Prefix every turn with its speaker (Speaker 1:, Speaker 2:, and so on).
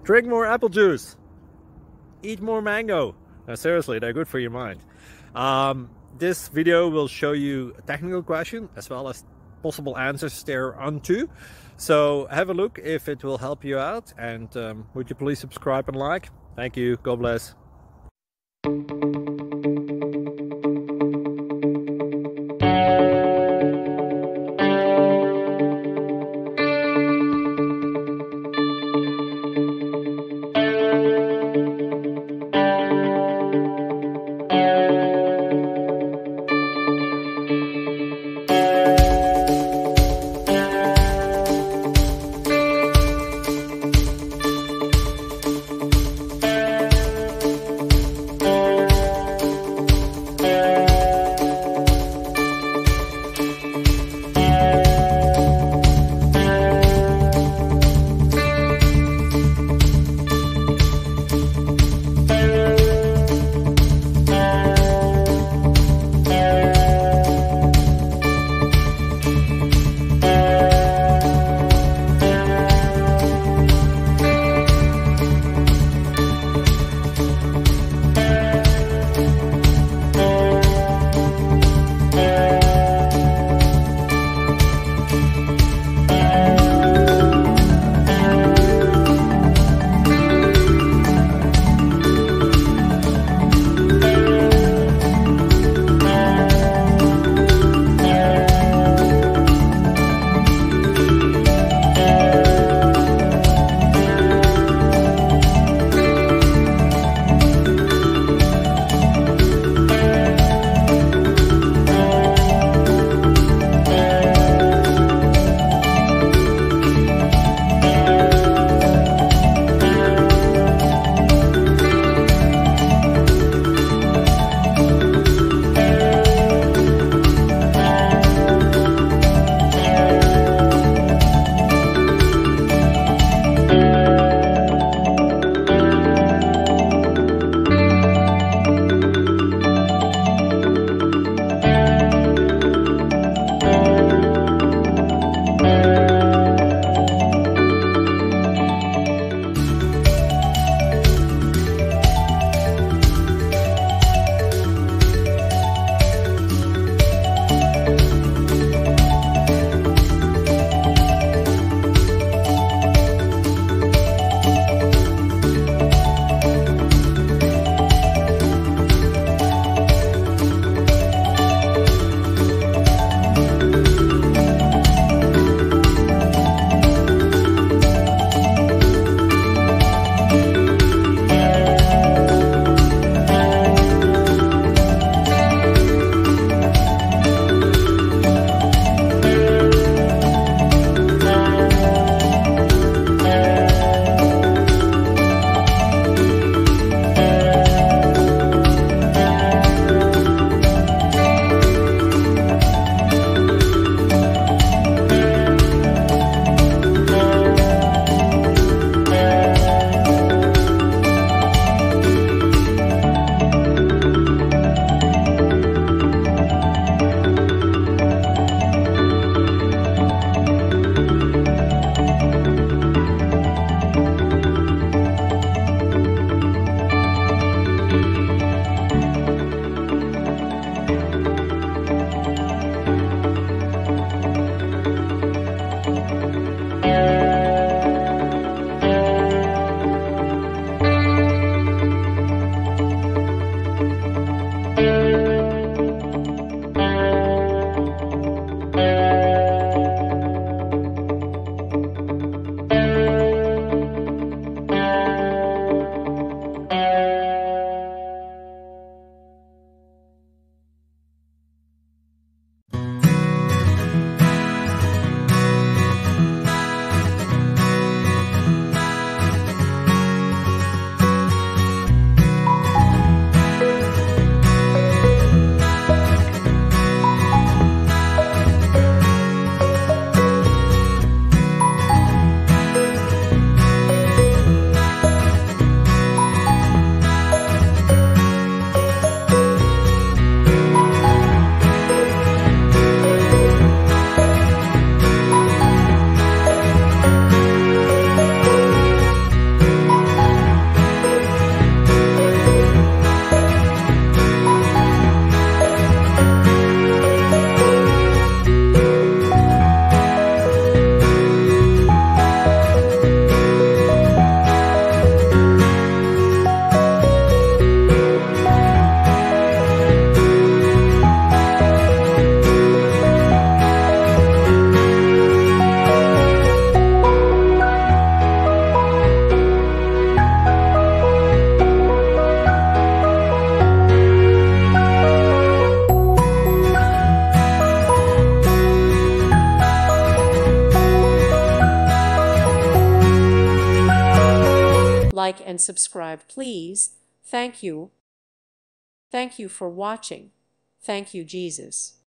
Speaker 1: Drink more apple juice. Eat more mango. No, seriously, they're good for your mind. This video will show you a technical question as well as possible answers thereunto. So have a look if it will help you out, and would you please subscribe and like? Thank you. God bless.
Speaker 2: and subscribe, please. Thank you. Thank you for watching. Thank you, Jesus.